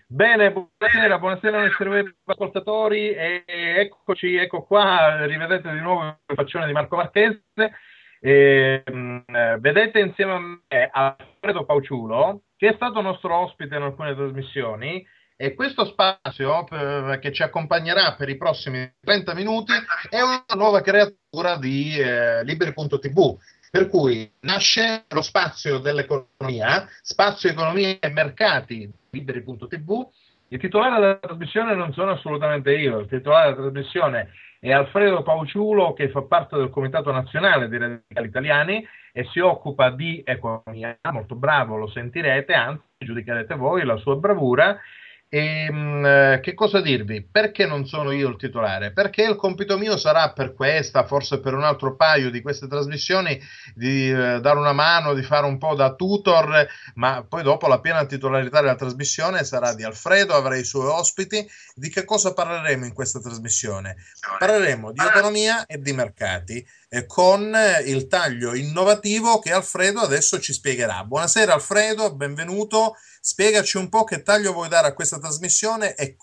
Bene, buonasera ai nostri web ascoltatori e eccoci, ecco qua, rivedete di nuovo il faccione di Marco Marchese. Vedete insieme a me Alfredo Pauciulo, che è stato nostro ospite in alcune trasmissioni, e questo spazio che ci accompagnerà per i prossimi 30 minuti è una nuova creatura di Liberi.tv. Per cui nasce lo spazio dell'economia, spazio economia e mercati Liberi.tv. Il titolare della trasmissione non sono assolutamente io, il titolare della trasmissione è Alfredo Pauciulo, che fa parte del Comitato Nazionale dei Radicali Italiani e si occupa di economia, molto bravo, lo sentirete, anzi giudicherete voi la sua bravura. Che cosa dirvi? Perché non sono io il titolare? Perché il compito mio sarà per questa, forse per un altro paio di queste trasmissioni, di dare una mano, di fare un po' da tutor, ma poi dopo la piena titolarità della trasmissione sarà di Alfredo, avrà i suoi ospiti. Di che cosa parleremo in questa trasmissione? Parleremo di economia e di mercati, con il taglio innovativo che Alfredo adesso ci spiegherà. Buonasera Alfredo, benvenuto. Spiegaci un po' che taglio vuoi dare a questa trasmissione e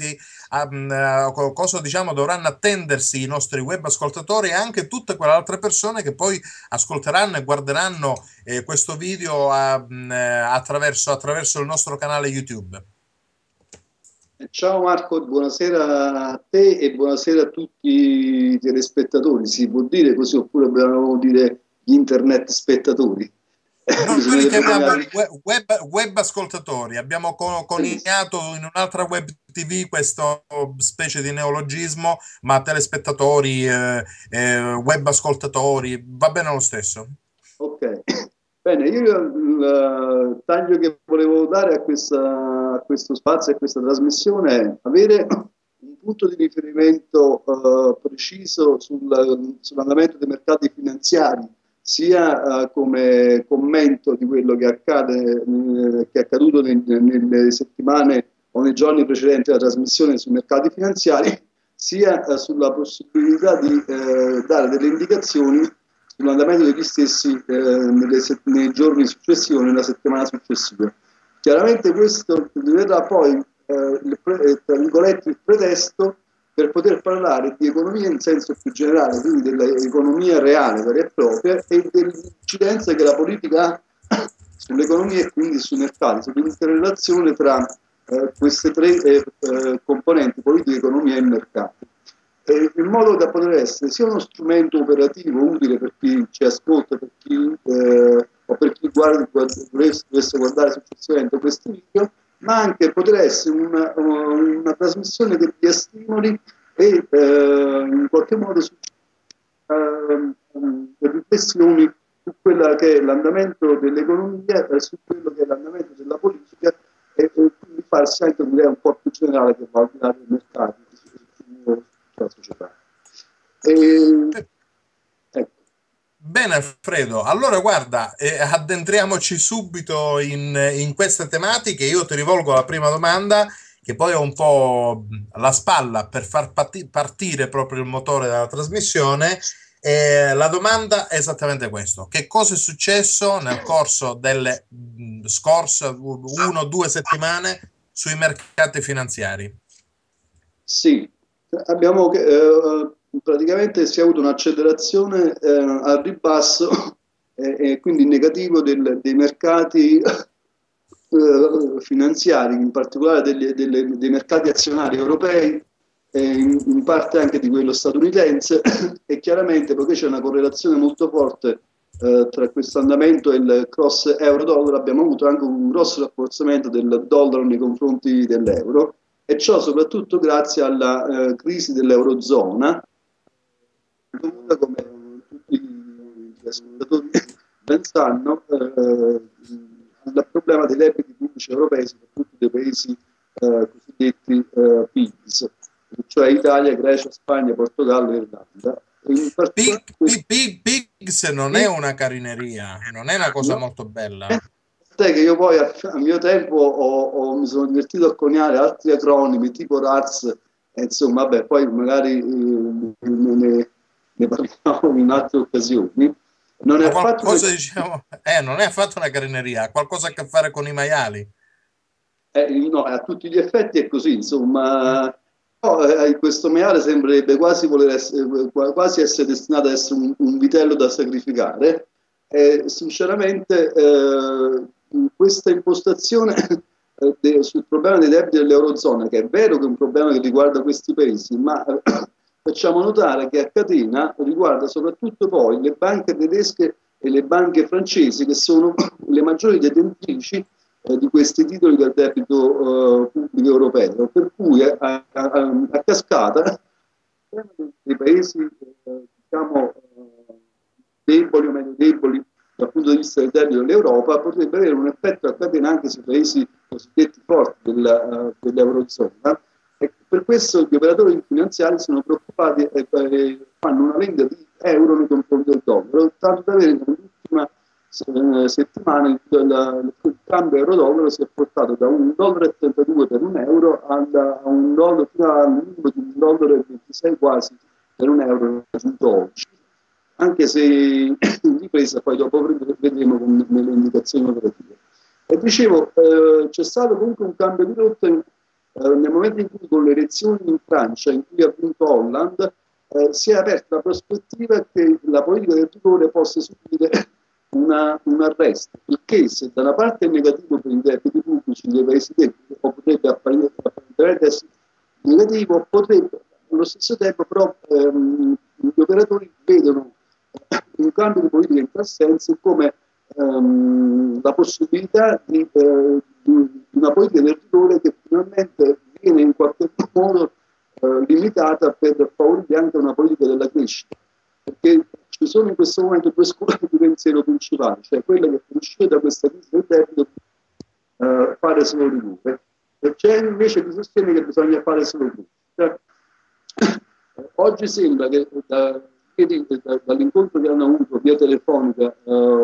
cosa diciamo dovranno attendersi i nostri web ascoltatori e anche tutte quelle altre persone che poi ascolteranno e guarderanno questo video attraverso il nostro canale YouTube. Ciao Marco, buonasera a te e buonasera a tutti i telespettatori. Si può dire così oppure dobbiamo dire gli internet spettatori? Noi li Bisognerebbe chiamiamo cambiare. web ascoltatori, abbiamo Benissimo. coniato in un'altra web TV questo specie di neologismo, ma telespettatori, web ascoltatori, va bene lo stesso. Ok, bene, io il taglio che volevo dare a questo spazio, a questa trasmissione è avere un punto di riferimento preciso sull'andamento dei mercati finanziari, sia come commento di quello che accade, che è accaduto nelle settimane o nei giorni precedenti alla trasmissione sui mercati finanziari, sia sulla possibilità di dare delle indicazioni sull'andamento degli stessi nei giorni successivi o nella settimana successiva. Chiaramente questo diverrà poi tra virgolette, il pretesto per poter parlare di economia in senso più generale, quindi dell'economia reale, vera e propria, e dell'incidenza che la politica ha sull'economia e quindi sui mercati, sull'interrelazione tra queste tre componenti, politica, economia e mercati, in modo da poter essere sia uno strumento operativo utile per chi ci ascolta, per chi, o per chi dovesse guardare successivamente questi video, ma anche poter essere una trasmissione che dia stimoli e in qualche modo riflessioni su quella che è l'andamento dell'economia, su quello che è l'andamento della politica e quindi farsi anche un'idea un po' più generale che va al di là del mercato sulla società. E, ecco. Bene, Alfredo. Allora, guarda, addentriamoci subito in queste tematiche. Io ti rivolgo la prima domanda, che poi ho un po' la spalla per far partire proprio il motore della trasmissione. La domanda è esattamente questo: che cosa è successo nel corso delle scorse 1 o 2 settimane sui mercati finanziari? Sì, abbiamo praticamente si è avuto un'accelerazione al ribasso e quindi negativo dei mercati finanziari, in particolare dei mercati azionari europei e in parte anche di quello statunitense e chiaramente poiché c'è una correlazione molto forte tra questo andamento e il cross euro-dollaro abbiamo avuto anche un grosso rafforzamento del dollaro nei confronti dell'euro e ciò soprattutto grazie alla crisi dell'Eurozona, dovuta, come tutti gli ascoltatori ben sanno, al problema dei debiti pubblici europei, soprattutto dei paesi cosiddetti PIGS, cioè Italia, Grecia, Spagna, Portogallo e Irlanda. E in particolare Pigs non è una carineria, non è una cosa no, molto bella. che io poi a mio tempo mi sono divertito a coniare altri acronimi tipo RARS, e insomma, vabbè, poi magari ne parliamo in altre occasioni. Non è Ma affatto una... qualcosa, diciamo, non è affatto una carineria, ha qualcosa a che fare con i maiali. No, a tutti gli effetti è così, insomma. No, questo maiale sembrerebbe quasi essere destinato ad essere un vitello da sacrificare. Sinceramente, questa impostazione sul problema dei debiti dell'Eurozona, che è vero che è un problema che riguarda questi paesi, ma facciamo notare che a catena riguarda soprattutto poi le banche tedesche e le banche francesi, che sono le maggiori detentrici di questi titoli del debito pubblico europeo, per cui a cascata dei paesi diciamo deboli o meno deboli dal punto di vista del debito dell'Europa potrebbe avere un effetto a catena anche sui paesi cosiddetti forti dell'Eurozona, e per questo gli operatori finanziari sono preoccupati e fanno una vendita di euro nei confronti del dollaro, tanto da avere nell'ultima settimana il cambio euro-dollaro si è portato da $1,32 per un euro a un dollaro, fino al minimo di $1,26 quasi per un euro raggiunto oggi, anche se in ripresa poi dopo vedremo nelle indicazioni operative. E dicevo, c'è stato comunque un cambio di rotta nel momento in cui con le elezioni in Francia, in cui ha vinto Hollande, si è aperta la prospettiva che la politica del rigore possa subire un arresto, il che se da una parte è negativo per i debiti pubblici dei paesi debiti, o potrebbe apparentemente essere negativo, potrebbe allo stesso tempo però gli operatori vedono un cambio di politica in tal senso come la possibilità di una politica del rigore che finalmente viene in qualche modo limitata per favorire anche una politica della crescita, perché ci sono in questo momento due scuole di pensiero principali, cioè quella che per uscire da questa crisi del debito fare solo rigore, e c'è invece chi sostiene che bisogna fare solo crescita. Oggi sembra che dall'incontro che hanno avuto via telefonica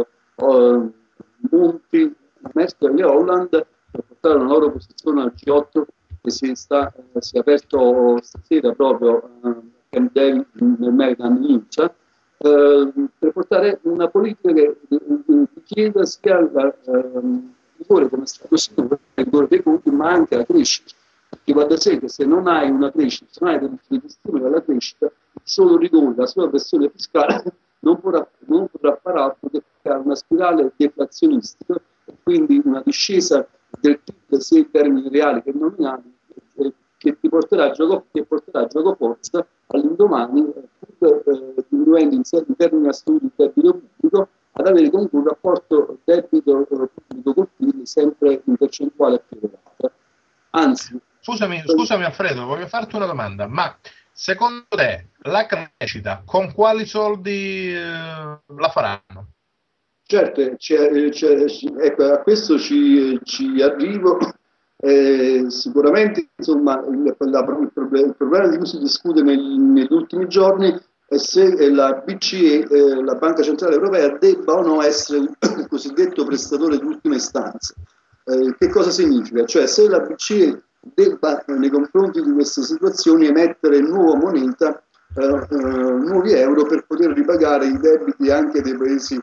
Monti, Merkel e Hollande per portare una loro posizione al G8 che si è aperto stasera proprio a Camp David nel Maryland in USA, per portare una politica che chieda sia il rigore come stato sicuro, il rigore dei conti, ma anche la crescita. Perché va da sé che se non hai una crescita, se non hai degli stimoli alla crescita, il solo rigore, la sola pressione fiscale non potrà far altro che creare una spirale deflazionistica e quindi una discesa del PIL sia in termini reali che nominali, che porterà a gioco forza all'indomani, diminuendo in termini assoluti il debito pubblico, ad avere comunque un rapporto debito pubblico col PIL sempre in percentuale più elevata. Anzi, Scusami Alfredo, voglio farti una domanda, ma secondo te la crescita con quali soldi la faranno? certo, ecco, a questo ci arrivo. Sicuramente insomma, il problema di cui si discute negli ultimi giorni è se la BCE, la Banca Centrale Europea, debba o no essere il cosiddetto prestatore di ultima istanza. Che cosa significa? Cioè se la BCE debba nei confronti di queste situazioni emettere nuova moneta, nuovi euro per poter ripagare i debiti anche dei paesi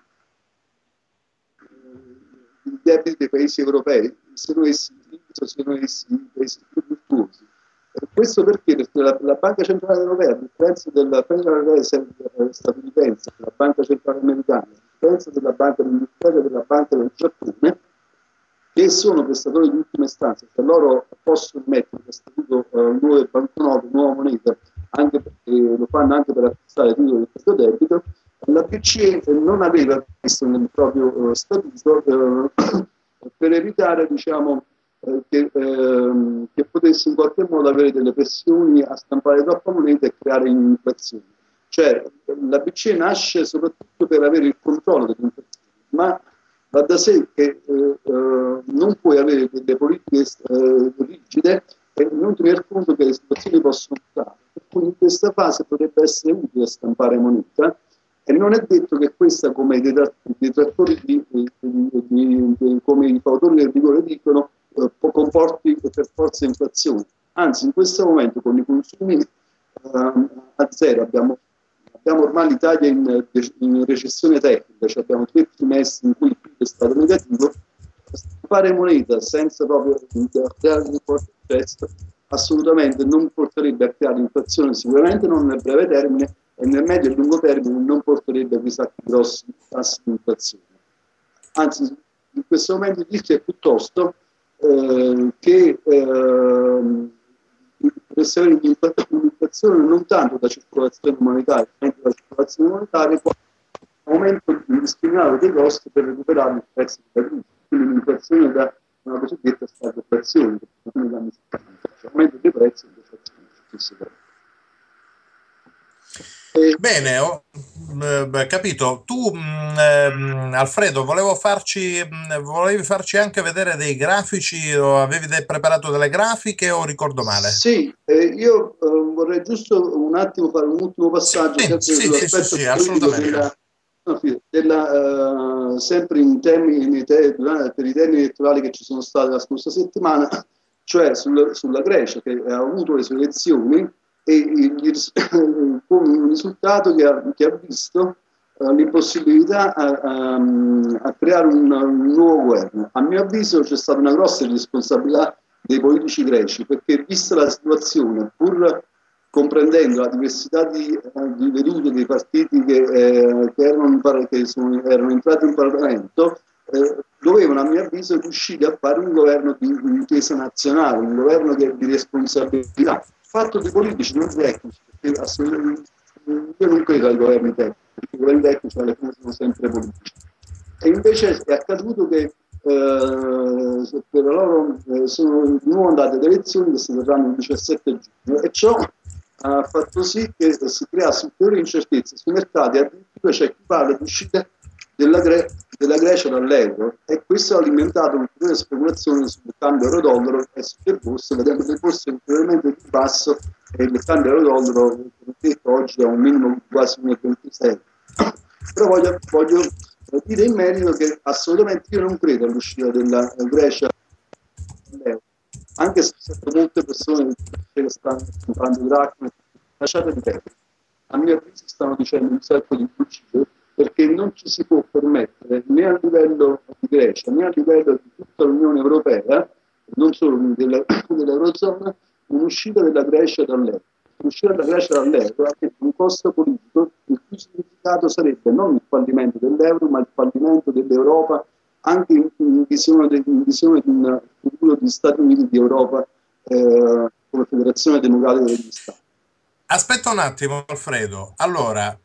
europei, siano essi i paesi più virtuosi. Questo perché? Perché la Banca Centrale Europea, a differenza della Federal Reserve statunitense, della Banca Centrale Americana, a differenza della Banca dell'Inghilterra e della Banca del Giappone, che sono prestatori di ultima istanza, cioè loro possono mettere a statuto nuove banconote, nuova moneta, anche perché lo fanno anche per acquistare titoli di questo debito. La BCE non aveva questo nel proprio statuto per evitare, diciamo, che potesse in qualche modo avere delle pressioni a stampare troppa moneta e creare inflazione. Cioè la BCE nasce soprattutto per avere il controllo dell'inflazione, ma va da sé che non puoi avere delle politiche rigide e non tener conto che le situazioni possono mutare. Per cui in questa fase potrebbe essere utile stampare moneta, e non è detto che questa, come i detrattori come i fautori del rigore dicono, comporti per forza inflazione. Anzi, in questo momento con i consumi a zero abbiamo ormai l'Italia in recessione tecnica, cioè abbiamo 3 trimestri in cui il PIL è stato negativo, fare moneta senza proprio creare un forte gesto assolutamente non porterebbe a creare inflazione, sicuramente non nel breve termine, e nel medio e lungo termine non porterebbe a chissà che grossi tassi di inflazione. Anzi, in questo momento il rischio è piuttosto che potesse avere un'inflazione non tanto da circolazione monetaria, ma da circolazione monetaria, quanto un aumento indiscriminato dei costi per recuperare il prezzo della crisi, quindi un'inflazione da una cosiddetta stagflazione, che sono negli anni 70, cioè aumento dei prezzi e deflazione. Bene, ho capito. Tu, Alfredo, volevi farci anche vedere dei grafici, o avevi preparato delle grafiche o ricordo male? Sì, io vorrei giusto un attimo fare un ultimo passaggio Sì, sempre sì, sì, sì, sull'aspetto sì, politico assolutamente. sempre in termini per i termini elettorali che ci sono stati la scorsa settimana, cioè sulla Grecia che ha avuto le sue elezioni e con un risultato che ha visto l'impossibilità a creare un nuovo governo. A mio avviso c'è stata una grossa responsabilità dei politici greci, perché vista la situazione, pur comprendendo la diversità di vedute dei partiti erano entrati in Parlamento, dovevano a mio avviso riuscire a fare un governo di intesa nazionale, un governo di responsabilità, fatto di politici, non tecnici, perché assolutamente io non credo ai governi tecnici, perché i governi tecnici alla fine sono sempre politici. E invece è accaduto che per loro sono di nuovo andate ad elezioni che si terranno il 17 giugno e ciò ha fatto sì che si creasse ulteriore incertezza sui mercati, addirittura c'è chi parla di uscita della Grecia dall'euro e questo ha alimentato ulteriore speculazione sul cambio euro-dollaro e sulle borse, vedendo le borse ulteriormente più basso e il cambio euro-dollaro, come detto, oggi è un minimo quasi 1,26. Però voglio dire in merito che assolutamente io non credo all'uscita della Grecia dall'euro, anche se molte persone che stanno comprando i dracmi, lasciate di perdere. A mio avviso stanno dicendo un sacco di bugie perché non ci si può permettere né a livello di Grecia né a livello di tutta l'Unione Europea, non solo dell'Eurozona, un'uscita della Grecia dall'euro. L'uscita della Grecia dall'euro ha un costo politico il cui significato sarebbe non il fallimento dell'euro, ma il fallimento dell'Europa anche in visione di un futuro di Stati Uniti di Europa come federazione democratica degli Stati. Aspetta un attimo, Alfredo. Allora,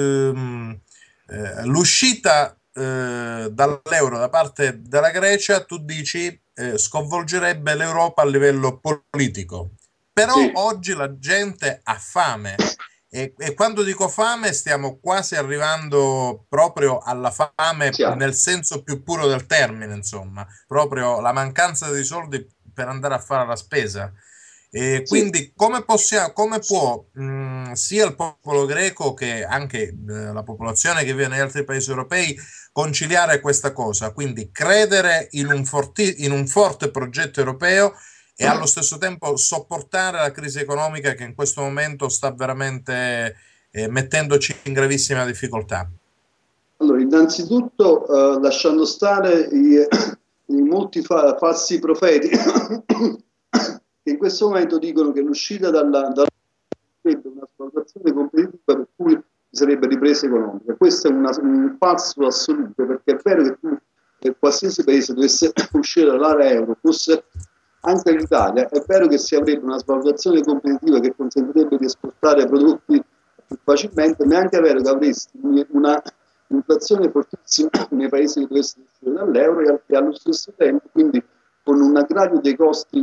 l'uscita dall'euro da parte della Grecia, tu dici, sconvolgerebbe l'Europa a livello politico. Però Sì, oggi la gente ha fame e quando dico fame stiamo quasi arrivando proprio alla fame chiaro. nel senso più puro del termine, insomma, proprio la mancanza di soldi per andare a fare la spesa. E Sì. quindi come può sia il popolo greco che anche la popolazione che vive negli altri paesi europei conciliare questa cosa? Quindi credere in un forte progetto europeo e allo stesso tempo sopportare la crisi economica che in questo momento sta veramente mettendoci in gravissima difficoltà. Allora, innanzitutto, lasciando stare i molti falsi profeti che in questo momento dicono che l'uscita sarebbe una svalutazione competitiva per cui ci sarebbe ripresa economica. Questo è un falso assoluto, perché è vero che qualsiasi paese dovesse uscire dall'area euro, fosse anche l'Italia, è vero che si avrebbe una svalutazione competitiva che consentirebbe di esportare prodotti più facilmente, ma è anche vero che avresti una inflazione fortissima nei paesi che dovessero uscire dall'euro e allo stesso tempo, quindi con un aggravio dei costi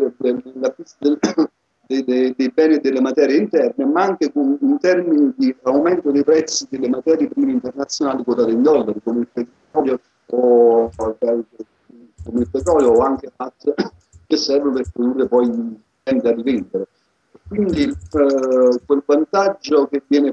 dei beni e delle materie interne, ma anche in termini di aumento dei prezzi delle materie prime internazionali quotate in dollari, come il petrolio o anche altre che servono per produrre poi da rivendere. Quindi quel vantaggio che viene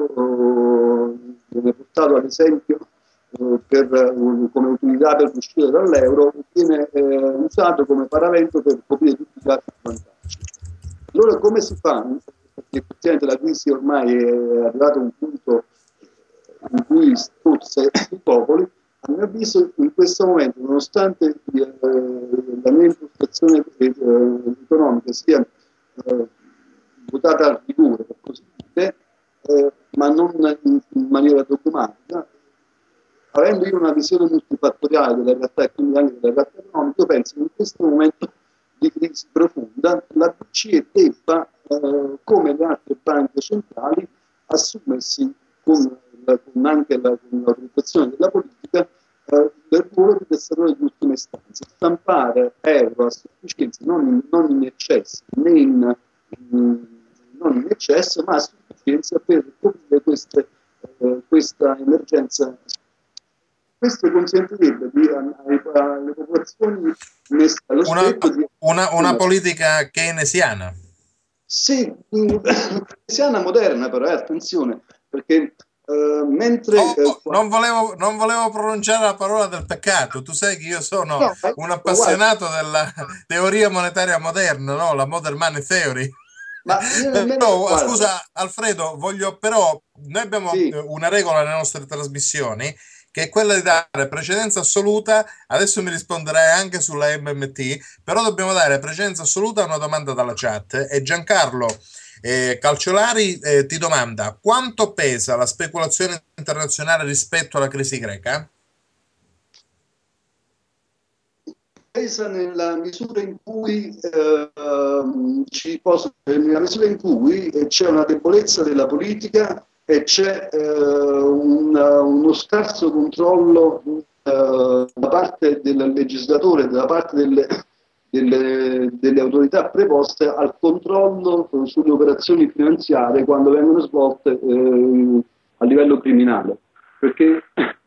portato ad esempio come utilità per uscire dall'euro viene usato come paravento per coprire tutti gli altri vantaggi. Allora come si fa? Perché effettivamente la crisi ormai è arrivata a un punto in cui forse i popoli a mio avviso in questo momento, nonostante la mia impostazione economica sia votata al rigore, per così dire, ma non in maniera dogmatica, avendo io una visione multifattoriale della realtà e quindi anche della realtà economica, io penso che in questo momento di crisi profonda la BCE debba, come le altre banche centrali, assumersi con anche con l'autorizzazione della politica del ruolo di testatore di ultima istanza, stampare euro a sufficienza, non in eccesso, non in eccesso, ma a sufficienza per coprire questa emergenza. Questo consentirebbe alle popolazioni messe allo stretto di... Una politica keynesiana. Sì, keynesiana moderna però, attenzione, perché mentre... non volevo pronunciare la parola del peccato, tu sai che io sono un appassionato della teoria monetaria moderna, no? La Modern Money Theory. Ma Però, scusa Alfredo, noi abbiamo una regola nelle nostre trasmissioni che è quella di dare precedenza assoluta. Adesso mi risponderai anche sulla MMT, però dobbiamo dare precedenza assoluta a una domanda dalla chat. E Giancarlo Calciolari ti domanda: quanto pesa la speculazione internazionale rispetto alla crisi greca? Pesa nella misura in cui c'è una debolezza della politica e c'è uno scarso controllo da parte del legislatore, da parte delle autorità preposte al controllo sulle operazioni finanziarie quando vengono svolte a livello criminale. Perché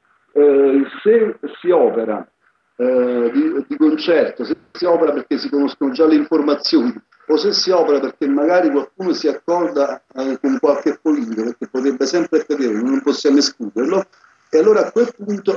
se si opera di concerto, se si opera perché si conoscono già le informazioni o se si opera perché magari qualcuno si accorda con qualche politico, perché potrebbe sempre accadere, non possiamo escluderlo, e allora a quel punto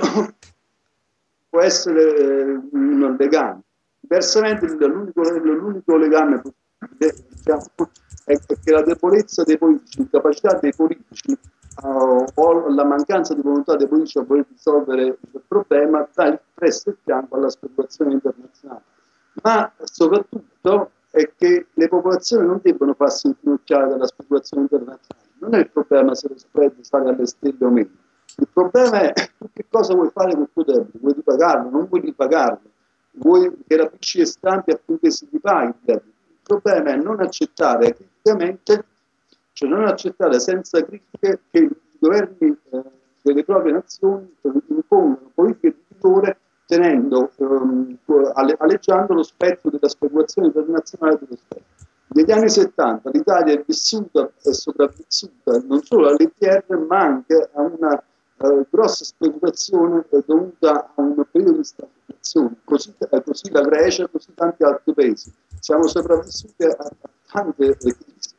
può essere un legame. Diversamente l'unico legame possibile, diciamo, è che la debolezza dei politici, l'incapacità dei politici o la mancanza di volontà dei politici a voler risolvere il problema dà il presto e fianco alla speculazione internazionale. Ma soprattutto è che le popolazioni non debbono farsi infinocchiare dalla speculazione internazionale. Non è il problema se lo spread sale alle stelle o meno. Il problema è che cosa vuoi fare con il tuo debito? Vuoi ripagarlo? Non vuoi ripagarlo? Vuoi che la BCE stampi affinché si ripaghi il debito? Il problema è non accettare criticamente, cioè non accettare senza critiche che i governi delle proprie nazioni impongano politiche di rigore tenendo, aleggiando lo spettro della speculazione internazionale dello Stato. Negli anni 70 l'Italia è vissuta e sopravvissuta non solo all'ETR ma anche a una grossa speculazione dovuta a un periodo di stagnazione, così la Grecia, così tanti altri paesi. Siamo sopravvissuti a tante crisi.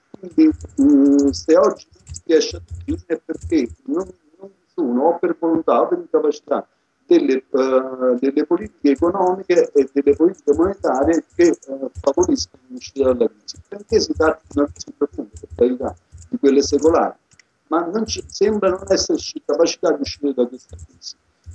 Quindi se oggi non si riesce a definire è perché non vi sono, o per volontà o per incapacità, delle politiche economiche e delle politiche monetarie che favoriscono l'uscita dalla crisi. Perché si tratta di una crisi profonda, per carità, di quelle secolari, ma sembra non esserci capacità di uscire da questa crisi.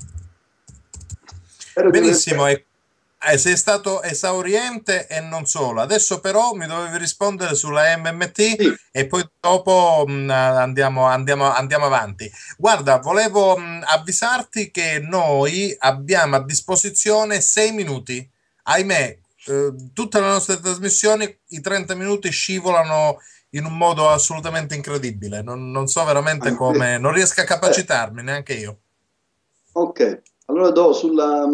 Benissimo, sei stato esauriente e non solo. Adesso però mi dovevi rispondere sulla MMT, sì, e poi dopo andiamo avanti. Guarda, volevo avvisarti che noi abbiamo a disposizione 6 minuti. Ahimè, tutte le nostre trasmissioni, i 30 minuti scivolano in un modo assolutamente incredibile. Non so veramente come, non riesco a capacitarmi neanche io. Ok. Allora do sulla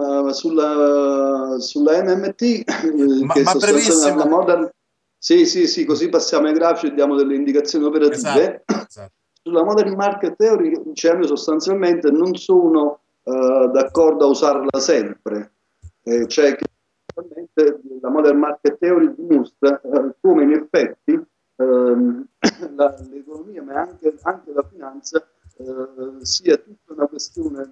MMT, che ma brevissimo. La modern... Sì, così passiamo ai grafici e diamo delle indicazioni operative. Esatto. Sulla Modern Market Theory, diciamo, sostanzialmente non sono d'accordo a usarla sempre. Cioè che la Modern Market Theory dimostra come in effetti l'economia, ma anche la finanza, sia tutta una questione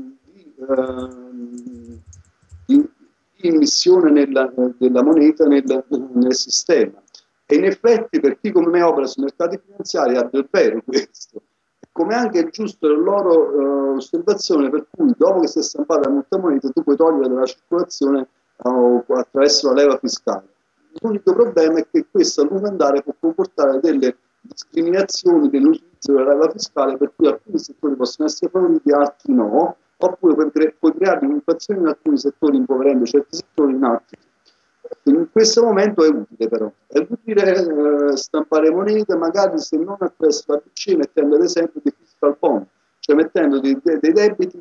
di immissione della moneta nel sistema. E in effetti per chi come me opera sui mercati finanziari ha del vero questo. come anche è giusto la loro osservazione per cui dopo che si è stampata la moneta tu puoi togliere dalla circolazione attraverso la leva fiscale. L'unico problema è che questo a lungo andare può comportare delle discriminazioni dell'utilizzo della leva fiscale, per cui alcuni settori possono essere favoriti, altri no, oppure puoi creare un'inflazione in alcuni settori impoverendo certi settori in altri. In questo momento è utile però, è utile stampare monete, magari se non attraverso la BCE, mettendo ad esempio dei fiscal bond, cioè mettendo dei debiti,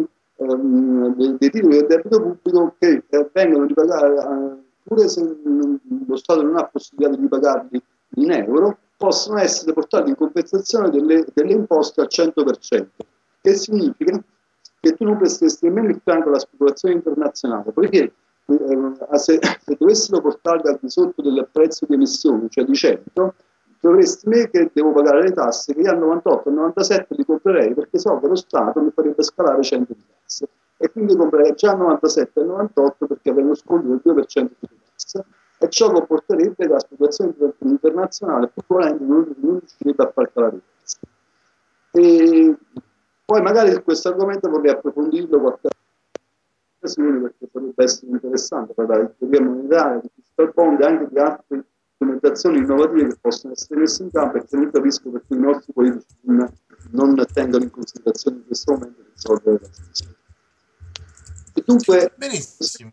dei titoli del debito pubblico che vengono ripagati, pure se lo Stato non ha possibilità di ripagarli in euro, possono essere portati in compensazione delle imposte al 100%, che significa che tu non presteresti nemmeno il fianco alla speculazione internazionale, poiché se dovessero portarli al di sotto del prezzo di emissione, cioè di 100, dovresti me che devo pagare le tasse, che io al 98 al 97 li comprerei, perché so che lo Stato mi farebbe scalare 100 di tasse, e quindi comprerei già al 97 e al 98 perché avrei uno sconto del 2% di tasse, e ciò comporterebbe che la speculazione internazionale, pur volendo, non riuscirebbe a far calare i prezzi. E poi magari questo argomento vorrei approfondirlo qualche occasione, perché potrebbe essere interessante parlare di teoria monetaria, di fiscal bond e anche di altre strumentazioni innovative che possono essere messe in campo, perché non capisco perché i nostri politici non tengono in considerazione in questo momento di risolvere la situazione. E dunque, benissimo.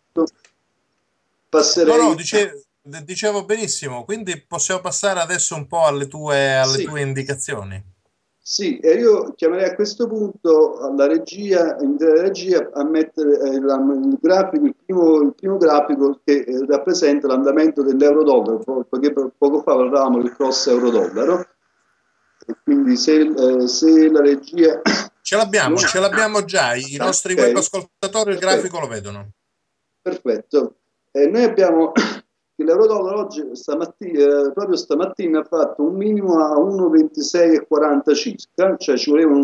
passerei... No, dicevo benissimo, quindi possiamo passare adesso un po' alle tue indicazioni. Sì, e io chiamerei a questo punto la regia a mettere il grafico, il primo grafico che rappresenta l'andamento dell'euro-dollaro, perché poco fa parlavamo del cross euro-dollaro, e quindi se la regia... Ce l'abbiamo già, i nostri web ascoltatori il grafico lo vedono. Perfetto. Noi abbiamo... L'euro-dollaro oggi, proprio stamattina, ha fatto un minimo a 1,2640 circa, cioè ci volevano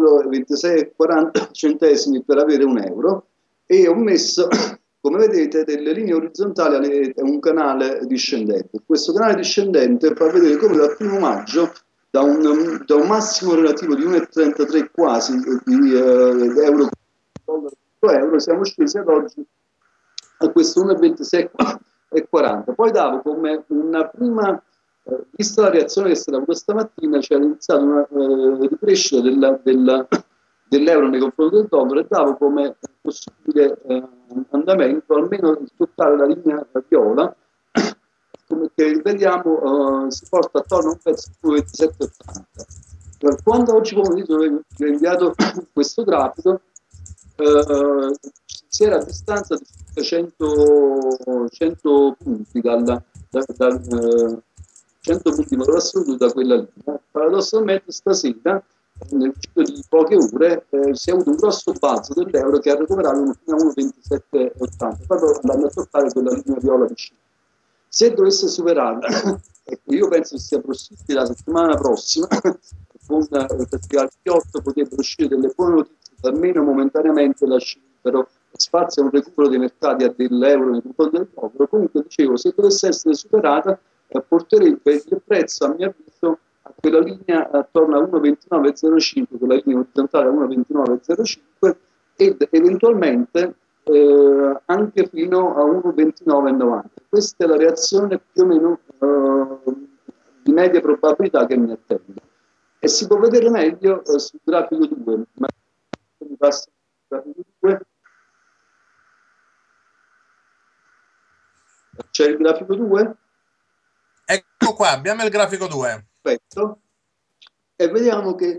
$1,2640 per avere un euro, e ho messo, come vedete, delle linee orizzontali a un canale discendente. Questo canale discendente fa vedere come dal 1 maggio, da un massimo relativo di 1,33 quasi di euro, siamo scesi ad oggi a questo 1,2640. Poi davo come una prima, vista la reazione che è stata avuta stamattina, c'è iniziata una ricrescita dell'euro nei confronti del dollaro, e davo come possibile andamento almeno di toccare la linea viola, come che vediamo si porta attorno a un pezzo di 27,80. Quando oggi pomeriggio ho inviato questo grafico, si era a distanza di 100 punti 100 punti valore assoluto da quella linea. Paradossalmente stasera, nel giro di poche ore, si è avuto un grosso balzo dell'euro che ha recuperato fino a 1,2780, proprio andando a toccare quella linea viola vicina. Se dovesse superarla, io penso che sia possibile la settimana prossima, con il Festival Chiotto potrebbero uscire delle buone notizie, almeno momentaneamente lascerebbero spazio a un recupero dei mercati dell'euro nei confronti del dollaro. Comunque dicevo, se dovesse essere superata, porterebbe il prezzo, a mio avviso, a quella linea attorno a 1,2905, quella linea orizzontale a 1,2905, ed eventualmente anche fino a 1,2990. Questa è la reazione più o meno di media probabilità che mi attendo. E si può vedere meglio sul grafico 2. Mi passa il grafico 2. C'è il grafico 2? Ecco qua, abbiamo il grafico 2. Perfetto. E vediamo che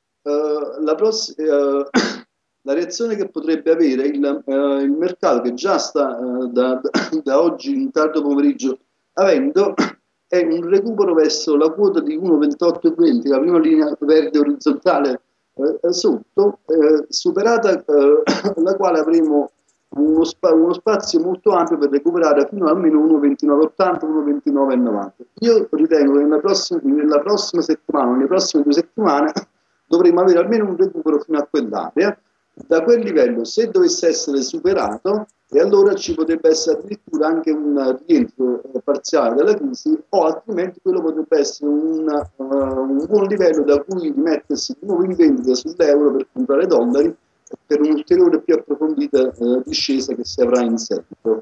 la reazione che potrebbe avere il mercato, che già sta da oggi in tardo pomeriggio avendo, è un recupero verso la quota di 1,2820, la prima linea verde orizzontale sotto, superata la quale avremo uno spazio molto ampio per recuperare fino a almeno 1,2980, 1,2990. Io ritengo che nella prossima settimana, nelle prossime 2 settimane, dovremo avere almeno un recupero fino a quell'area, da quel livello, se dovesse essere superato, e allora ci potrebbe essere addirittura anche un rientro parziale dalla crisi, o altrimenti quello potrebbe essere un buon livello da cui rimettersi di nuovo in vendita sull'euro per comprare dollari, per un'ulteriore più approfondita discesa che si avrà in seguito.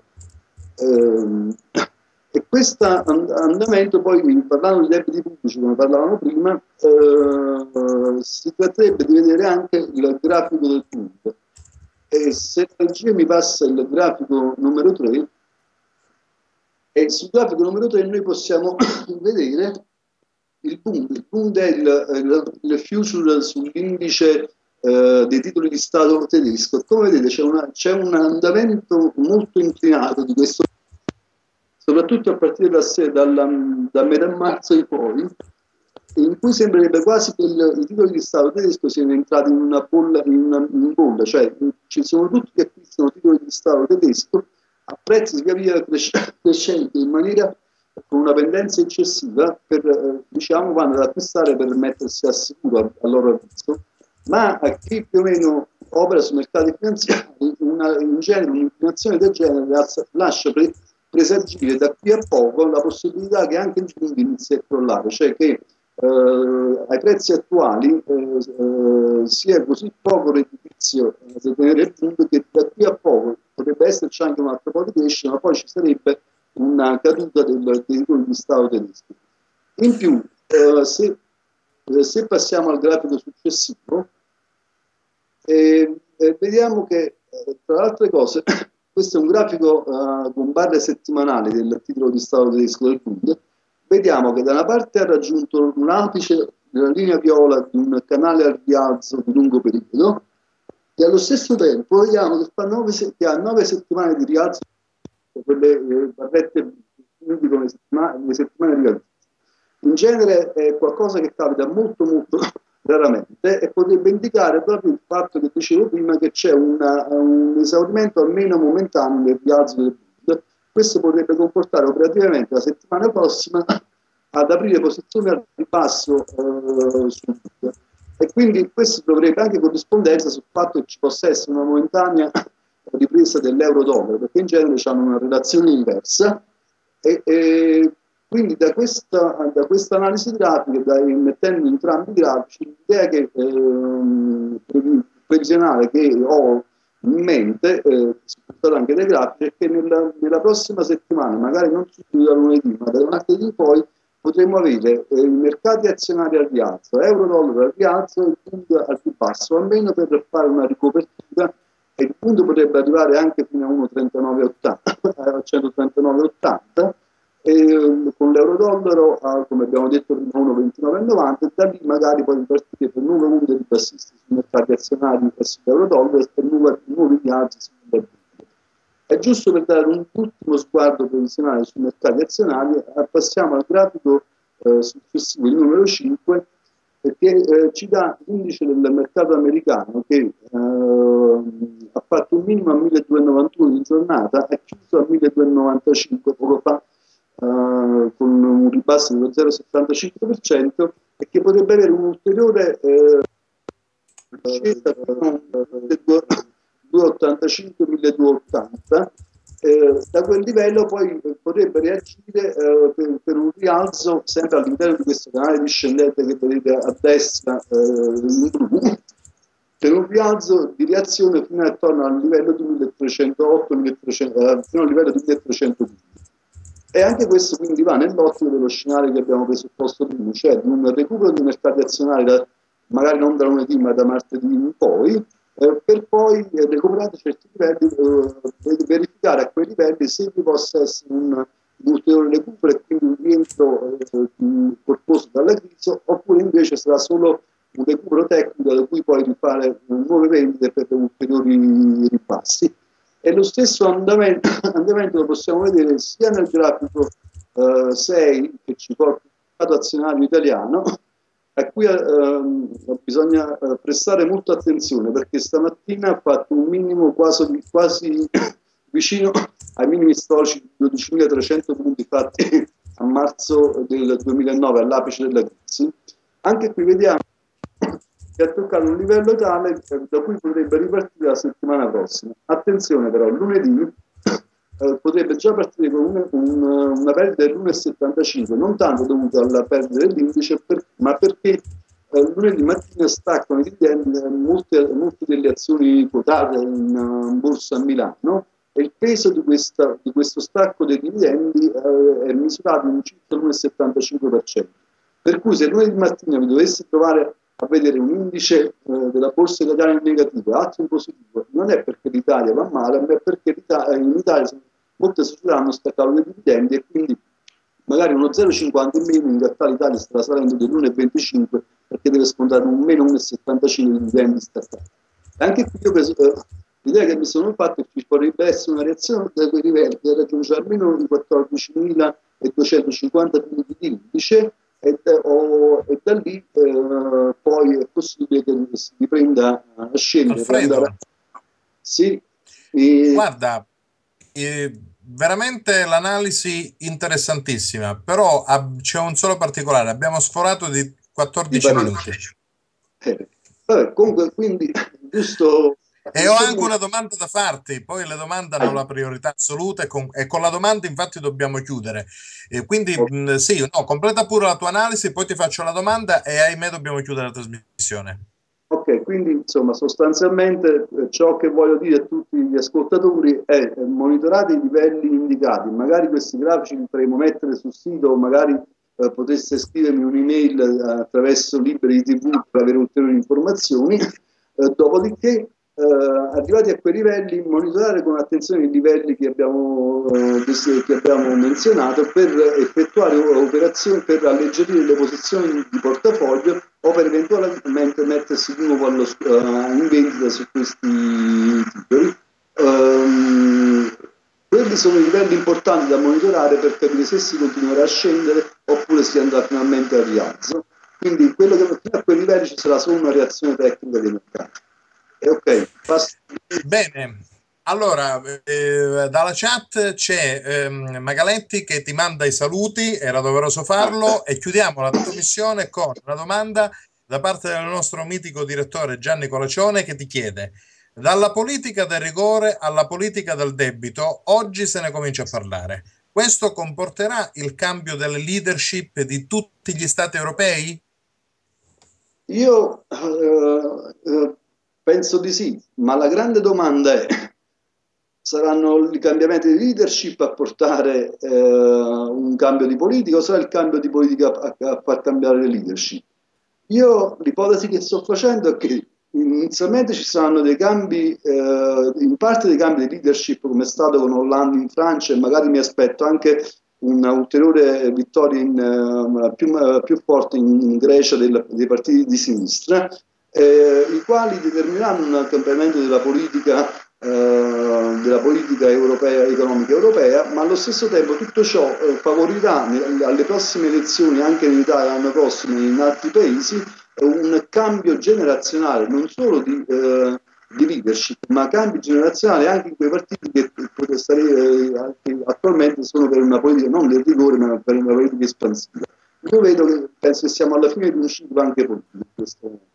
E questo andamento, poi parlando di debiti pubblici, come parlavamo prima, si tratterebbe di vedere anche il grafico del punto. E se la regia mi passa il grafico numero 3, e sul grafico numero 3 noi possiamo vedere il Bund. Il Bund è il future sull'indice dei titoli di Stato tedesco. Come vedete c'è un andamento molto inclinato di questo, soprattutto a partire da metà marzo in poi, in cui sembrerebbe quasi che i titoli di Stato tedesco siano entrati in una bolla, cioè ci sono tutti che acquistano titoli di Stato tedesco a prezzi via via crescenti in maniera, con una pendenza eccessiva, diciamo, vanno ad acquistare per mettersi a sicuro a loro avviso, ma a chi più o meno opera sui mercati finanziari un'inclinazione del genere lascia presagire da qui a poco la possibilità che anche il Bund inizi a crollare, cioè che ai prezzi attuali sia così poco redditizio da tenere il Bund che da qui a poco potrebbe esserci anche un altro po' di crescita, ma poi ci sarebbe una caduta dei titoli di Stato tedeschi. In più, se passiamo al grafico successivo, vediamo che, tra le altre cose, questo è un grafico con barre settimanali del titolo di Stato tedesco del Bund. Vediamo che da una parte ha raggiunto un apice della linea viola di un canale al rialzo di lungo periodo, e allo stesso tempo vediamo che ha 9 settimane di rialzo, quelle barrette indicano le settimane di rialzo. In genere è qualcosa che capita molto molto raramente, e potrebbe indicare proprio il fatto che dicevo prima, che c'è un esaurimento almeno momentaneo del rialzo del Bund. Questo potrebbe comportare operativamente la settimana prossima ad aprire posizioni al ribasso sul Bund, e quindi questo dovrebbe anche corrispondenza sul fatto che ci possa essere una momentanea ripresa dell'euro-dollaro, perché in genere hanno una relazione inversa, e quindi da questa analisi grafica, mettendo entrambi i grafici, l'idea previsionale che ho in mente, supportata anche dai grafici, è che nella prossima settimana, magari non subito da lunedì, ma da martedì in poi, potremo avere i mercati azionari al rialzo, euro-dollaro al rialzo e il Bund al ribasso, almeno per fare una ricopertura, e il Bund potrebbe arrivare anche fino a 1,3980, con l'euro-dollaro, come abbiamo detto, prima 1,2990, e da lì magari poi ripartire per nuove onde ribassiste sui mercati azionari e sull'euro-dollaro, e per nuovi rialzi sul Bund. È giusto per dare un ultimo sguardo previsionale sui mercati azionari. Passiamo al grafico successivo, il numero 5, perché ci dà l'indice del mercato americano che ha fatto un minimo a 1291 in giornata, è chiuso a 1295 poco fa, con un ribasso dello 0,75%, e che potrebbe avere un'ulteriore scelta fino a 2,85-1280. Da quel livello poi potrebbe reagire per un rialzo sempre all'interno di questo canale discendente che vedete a destra in blu, per un rialzo di reazione fino attorno al livello di 1308, fino al livello di 1315. E anche questo quindi va nell'ottico dello scenario che abbiamo presupposto prima, cioè di un recupero dei mercati azionari magari non da lunedì ma da martedì in poi, per poi, recuperati certi livelli, verificare a quei livelli se vi possa essere un ulteriore recupero e quindi un rientro più corposo dalla crisi, oppure invece sarà solo un recupero tecnico da cui poi rifare nuove vendite per ulteriori ribassi. E lo stesso andamento lo possiamo vedere sia nel grafico 6, che ci porta al mercato azionario italiano, a cui bisogna prestare molta attenzione, perché stamattina ha fatto un minimo quasi vicino ai minimi storici di 12.300 punti fatti a marzo del 2009, all'apice della crisi. Anche qui vediamo che ha toccato un livello tale da cui potrebbe ripartire la settimana prossima. Attenzione però, lunedì potrebbe già partire con una perdita dell'1,75, non tanto dovuta alla perdita dell'indice, ma perché lunedì mattina staccano i dividendi molte delle azioni quotate in borsa a Milano, e il peso di questo stacco dei dividendi è misurato in circa l'1,75%. Per cui se lunedì mattina vi dovesse trovare a vedere un indice della borsa italiana in negativo e altro in positivo, non è perché l'Italia va male, ma è perché in Italia molte società hanno staccato dei dividendi e quindi magari uno 0,50 in meno, in realtà l'Italia sta salendo dell'1,25 perché deve scontare un meno 1,75 di dividendi staccati. E anche qui l'idea che mi sono fatta è che ci potrebbe essere una reazione da quei livelli che raggiunge almeno i 14.250 punti di indice, e da lì poi è possibile che si riprenda a scendere. Alfredo, sì, guarda, veramente l'analisi interessantissima, però c'è un solo particolare, abbiamo sforato di 14 minuti. Vabbè, comunque, quindi giusto. E ho anche una domanda da farti, poi le domande hanno la priorità assoluta e con la domanda infatti dobbiamo chiudere. Quindi sì, no, completa pure la tua analisi, poi ti faccio la domanda e ahimè dobbiamo chiudere la trasmissione. Ok, quindi insomma sostanzialmente ciò che voglio dire a tutti gli ascoltatori è monitorate i livelli indicati, magari questi grafici li potremo mettere sul sito, o magari poteste scrivermi un'email attraverso Liberi TV per avere ulteriori informazioni, dopodiché arrivati a quei livelli, monitorare con attenzione i livelli che abbiamo menzionato per effettuare operazioni per alleggerire le posizioni di portafoglio o per eventualmente mettersi di nuovo in vendita su questi titoli. Quelli sono i livelli importanti da monitorare per capire se si continuerà a scendere oppure si andrà finalmente al rialzo. Quindi quello che fino a quei livelli ci sarà solo una reazione tecnica dei mercati. Ok, bene. Allora, dalla chat c'è Magaletti che ti manda i saluti, era doveroso farlo, e chiudiamo la trasmissione con una domanda da parte del nostro mitico direttore Gianni Colacione che ti chiede: dalla politica del rigore alla politica del debito, oggi se ne comincia a parlare. Questo comporterà il cambio delle leadership di tutti gli stati europei? Io penso di sì, ma la grande domanda è: saranno i cambiamenti di leadership a portare un cambio di politica o sarà il cambio di politica a far cambiare le leadership? Io l'ipotesi che sto facendo è che inizialmente ci saranno dei cambi, in parte dei cambi di leadership come è stato con Hollande in Francia, e magari mi aspetto anche una ulteriore vittoria più forte in Grecia dei partiti di sinistra, i quali determineranno un cambiamento della politica europea, economica europea, ma allo stesso tempo tutto ciò favorirà alle prossime elezioni, anche in Italia l'anno prossimo e in altri paesi, un cambio generazionale non solo di leadership, ma cambio generazionale anche in quei partiti che attualmente sono per una politica non del rigore ma per una politica espansiva. Io penso che siamo alla fine di un ciclo anche politico in questo momento.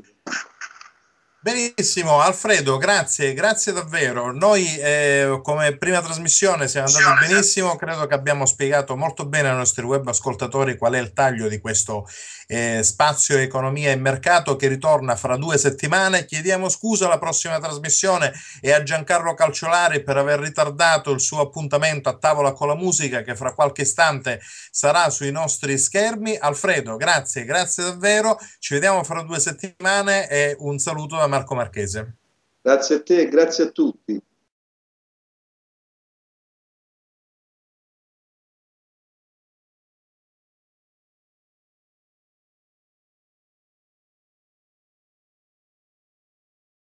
Benissimo, Alfredo, grazie davvero. Noi come prima trasmissione siamo andati benissimo, credo che abbiamo spiegato molto bene ai nostri web ascoltatori qual è il taglio di questo spazio economia e mercato che ritorna fra 2 settimane. Chiediamo scusa alla prossima trasmissione e a Giancarlo Calciolari per aver ritardato il suo appuntamento a tavola con la musica che fra qualche istante sarà sui nostri schermi. Alfredo, grazie davvero, ci vediamo fra 2 settimane e un saluto da Marco Marchese. Grazie a te e grazie a tutti.